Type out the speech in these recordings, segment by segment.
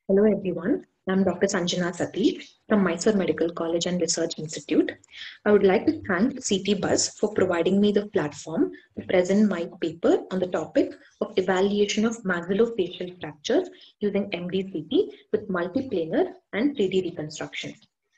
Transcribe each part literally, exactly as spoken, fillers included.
Hello everyone, I'm Doctor Sanjana Satish from Mysore Medical College and Research Institute. I would like to thank C T Buzz for providing me the platform to present my paper on the topic of evaluation of maxillofacial fractures using M D C T with multiplanar and three D reconstruction.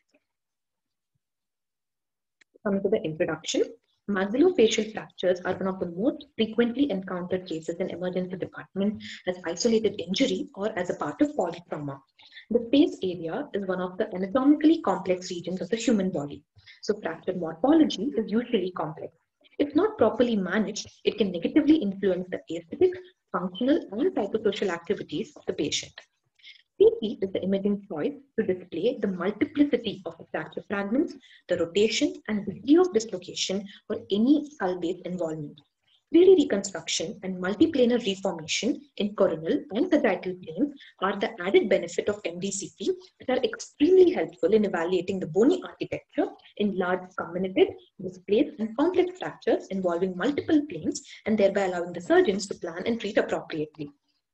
Coming to the introduction, maxillofacial fractures are one of the most frequently encountered cases in emergency department as isolated injury or as a part of polytrauma. The face area is one of the anatomically complex regions of the human body. So fracture morphology is usually complex. If not properly managed, it can negatively influence the aesthetic, functional, and psychosocial activities of the patient. C T is the imaging choice to display the multiplicity of the fracture fragments, the rotation and degree of dislocation or any skull-based involvement. three D reconstruction and multiplanar reformation in coronal and sagittal planes are the added benefit of M D C T that are extremely helpful in evaluating the bony architecture in large comminuted, displaced and complex fractures involving multiple planes and thereby allowing the surgeons to plan and treat appropriately.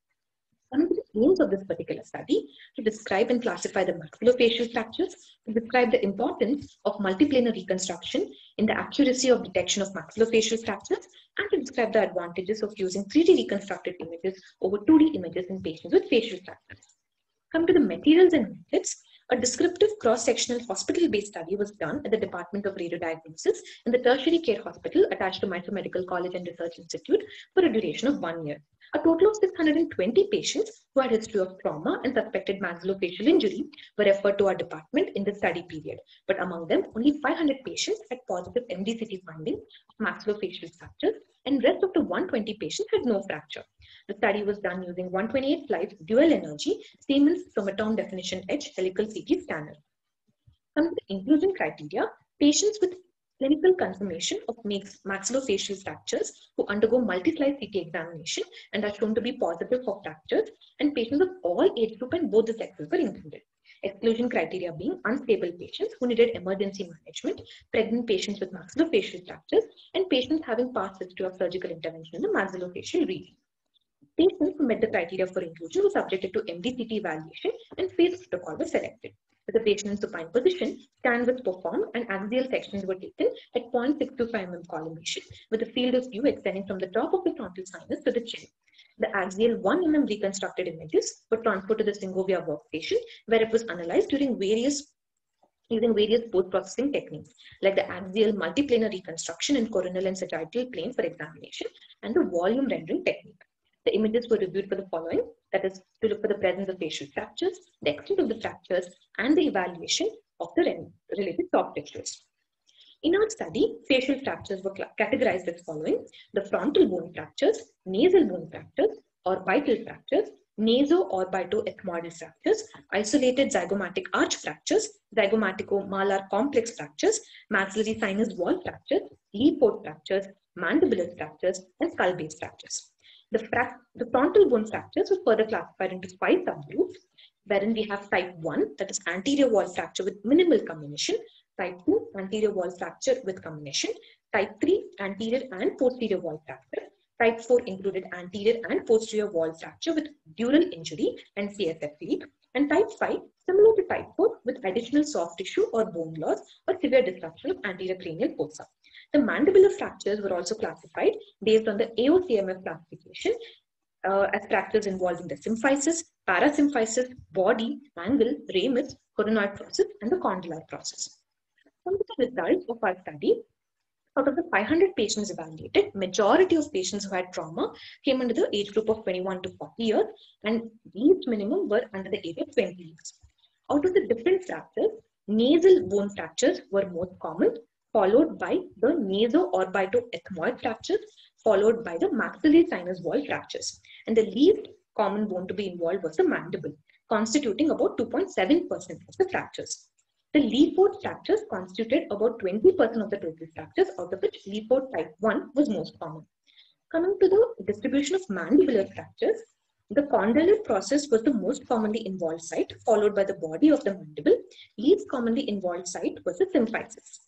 One of the aims of this particular study to describe and classify the maxillofacial fractures, to describe the importance of multiplanar reconstruction in the accuracy of detection of maxillofacial fractures, and to describe the advantages of using three D reconstructed images over two D images in patients with facial fractures. Come to the materials and methods. A descriptive cross-sectional hospital-based study was done at the Department of Radiodiagnosis in the Tertiary Care Hospital attached to Mysore Medical College and Research Institute for a duration of one year. A total of six hundred twenty patients who had history of trauma and suspected maxillofacial injury were referred to our department in the study period. But among them, only five hundred patients had positive M D C T findings of maxillofacial fractures, and rest of the one hundred twenty patients had no fracture. The study was done using one hundred twenty-eight flight dual energy Siemens Somatome Definition Edge helical C T scanner. Coming to the inclusion criteria, patients with clinical confirmation of maxillofacial fractures who undergo multi-slice C T examination and are shown to be positive for fractures, and patients of all age group and both the sexes were included. Exclusion criteria being unstable patients who needed emergency management, pregnant patients with maxillofacial fractures, and patients having past history of surgical intervention in the maxillofacial region. Patients who met the criteria for inclusion were subjected to M D C T evaluation and phase protocol was selected. With the patient in supine position, scan was performed and axial sections were taken at zero point six two five millimeter collimation with a field of view extending from the top of the frontal sinus to the chin. The axial one millimeter reconstructed images were transferred to the Syngovia workstation where it was analyzed during various using various post-processing techniques like the axial multiplanar reconstruction in coronal and sagittal plane for examination and the volume rendering technique. The images were reviewed for the following, that is, to look for the presence of facial fractures, the extent of the fractures, and the evaluation of the related soft tissues. In our study, facial fractures were categorized as following: the frontal bone fractures, nasal bone fractures, orbital fractures, naso-orbito-ethmoidal fractures, isolated zygomatic arch fractures, zygomatico-malar complex fractures, maxillary sinus wall fractures, leaf port fractures, mandibular fractures, and skull-base fractures. The, the frontal bone fractures were further classified into five subgroups, wherein we have type one, that is anterior wall fracture with minimal comminution, type two, anterior wall fracture with comminution, type three, anterior and posterior wall fracture, type four included anterior and posterior wall fracture with dural injury and C S F leak, and type five, similar to type four, with additional soft tissue or bone loss or severe disruption of anterior cranial fossa. The mandibular fractures were also classified based on the A O C M F classification uh, as fractures involving the symphysis, parasymphysis, body, angle, ramus, coronoid process, and the condylar process. Some of the results of our study: out of the five hundred patients evaluated, majority of patients who had trauma came under the age group of twenty-one to forty years, and least minimum were under the age of twenty years. Out of the different fractures, nasal bone fractures were most common, followed by the naso-orbito-ethmoid fractures, followed by the maxillary sinus wall fractures. And the least common bone to be involved was the mandible, constituting about two point seven percent of the fractures. The leaf port fractures constituted about twenty percent of the total fractures, out of which leaf port type one was most common. Coming to the distribution of mandibular fractures, the condylar process was the most commonly involved site, followed by the body of the mandible. Least commonly involved site was the symphysis.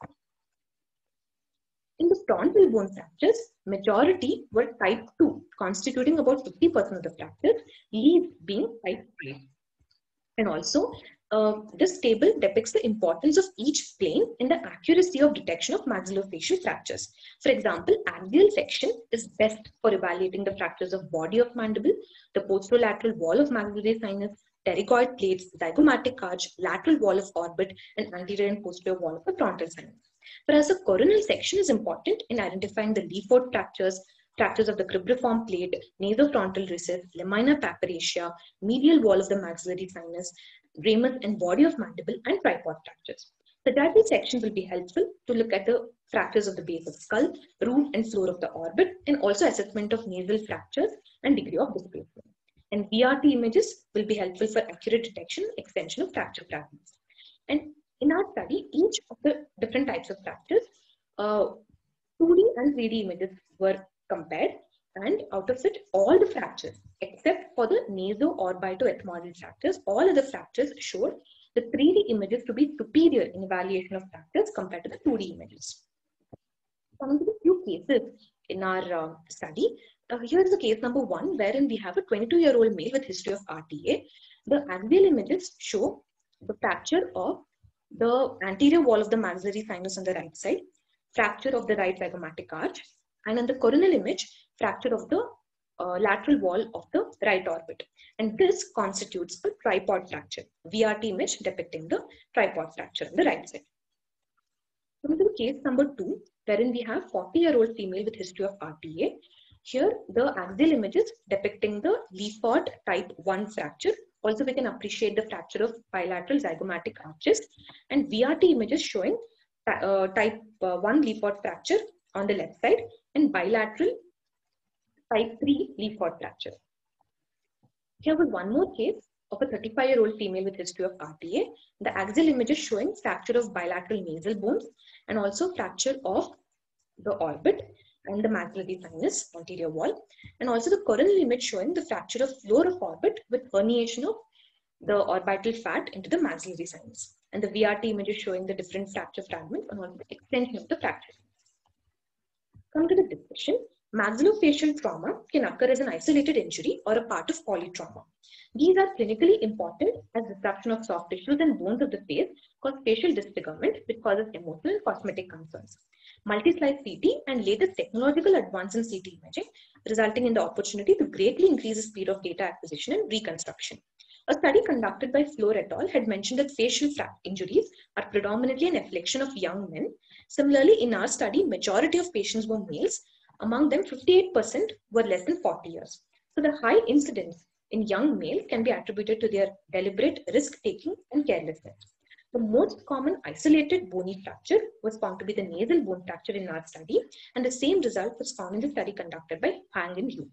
In the frontal bone fractures, majority were type two, constituting about fifty percent of the fractures, least being type five. And also, uh, this table depicts the importance of each plane in the accuracy of detection of maxillofacial fractures. For example, axial section is best for evaluating the fractures of body of mandible, the posterolateral wall of maxillary sinus, pterygoid plates, zygomatic arch, lateral wall of orbit, and anterior and posterior wall of the frontal sinus. Whereas the coronal section is important in identifying the Leeford fractures, fractures of the cribriform plate, nasofrontal recess, lamina papyracea, medial wall of the maxillary sinus, ramus and body of mandible, and tripod fractures. The diagonal section will be helpful to look at the fractures of the base of skull, roof and floor of the orbit, and also assessment of nasal fractures and degree of displacement. And V R T images will be helpful for accurate detection and extension of fracture fragments. And in our study, each of the different types of fractures, uh, two D and three D images were compared, and out of it, all the fractures except for the naso-orbito-ethmoidal fractures, all other fractures showed the three D images to be superior in evaluation of fractures compared to the two D images. Coming to the few cases in our uh, study, uh, here is the case number one, wherein we have a twenty-two-year-old male with history of R T A. The axial images show the fracture of the anterior wall of the maxillary sinus on the right side, fracture of the right zygomatic arch, and in the coronal image, fracture of the uh, lateral wall of the right orbit. And this constitutes a tripod fracture, V R T image depicting the tripod fracture on the right side. Coming to the case number two, wherein we have forty-year-old female with history of R T A. Here, the axial images depicting the Leeford type one fracture. Also, we can appreciate the fracture of bilateral zygomatic arches, and V R T images showing uh, type uh, one Leeford fracture on the left side and bilateral type three Leeford fracture. Here was one more case of a thirty-five-year-old female with history of R T A. The axial images showing fracture of bilateral nasal bones and also fracture of the orbit and the maxillary sinus anterior wall, and also the coronal image showing the fracture of floor of orbit with herniation of the orbital fat into the maxillary sinus, and the V R T image is showing the different fracture fragments and also the extension of the fracture. Come to the discussion. Maxillofacial trauma can occur as an isolated injury or a part of polytrauma. These are clinically important as disruption of soft tissues and bones of the face cause facial disfigurement, which causes emotional and cosmetic concerns. Multi-slice C T and latest technological advance in C T imaging, resulting in the opportunity to greatly increase the speed of data acquisition and reconstruction. A study conducted by Floor et al. Had mentioned that facial injuries are predominantly an affliction of young men. Similarly, in our study, majority of patients were males. Among them, fifty-eight percent were less than forty years. So the high incidence in young males can be attributed to their deliberate risk-taking and carelessness. The most common isolated bony fracture was found to be the nasal bone fracture in our study, and the same result was found in the study conducted by Hang and Liu.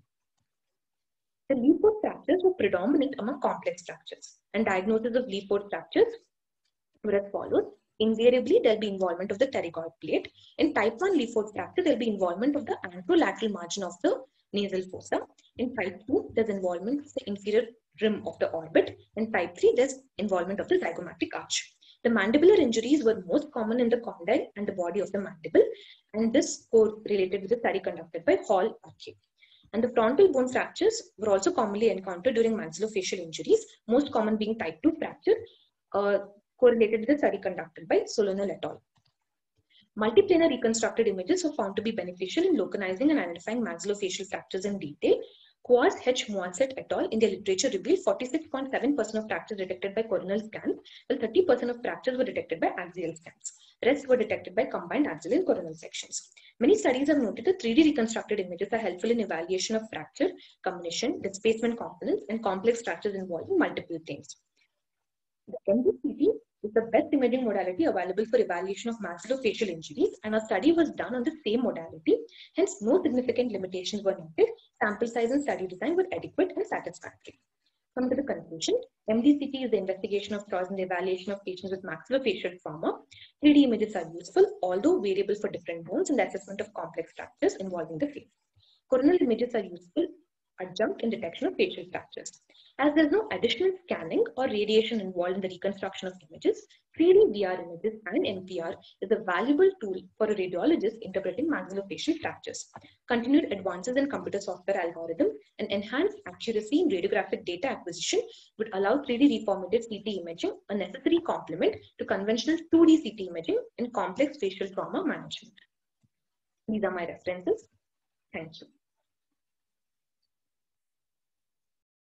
The Leeford fractures were predominant among complex fractures, and diagnosis of Leeford fractures were as follows. Invariably, there will be involvement of the pterygoid plate. In type one Leeford fracture, there will be involvement of the anterolateral margin of the nasal fossa. In type two, there's involvement of the inferior rim of the orbit. In type three, there's involvement of the zygomatic arch. The mandibular injuries were most common in the condyle and the body of the mandible, and this correlated with the study conducted by Hall R K. And the frontal bone fractures were also commonly encountered during maxillofacial injuries, most common being type two fracture, uh, correlated with the study conducted by Solonel et al. Multiplanar reconstructed images were found to be beneficial in localizing and identifying maxillofacial fractures in detail. Quaz, H. Moisset et al. In their literature revealed forty-six point seven percent of fractures detected by coronal scans, while thirty percent of fractures were detected by axial scans. Rest were detected by combined axial and coronal sections. Many studies have noted that three D reconstructed images are helpful in evaluation of fracture, combination, displacement components, and complex fractures involving multiple planes. The M D C T is the best imaging modality available for evaluation of maxillofacial injuries, and a study was done on the same modality. Hence, no significant limitations were noted. Sample size and study design were adequate and satisfactory. Come to the conclusion. M D C T is the investigation of cause and the evaluation of patients with maxillofacial trauma. three D images are useful, although variable for different bones, in the assessment of complex fractures involving the face. Coronal images are useful adjunct in detection of facial fractures. As there's no additional scanning or radiation involved in the reconstruction of images, three D V R images and N P R is a valuable tool for a radiologist interpreting maxillofacial fractures. Continued advances in computer software algorithms and enhanced accuracy in radiographic data acquisition would allow three D reformative C T imaging, a necessary complement to conventional two D C T imaging in complex facial trauma management. These are my references. Thank you.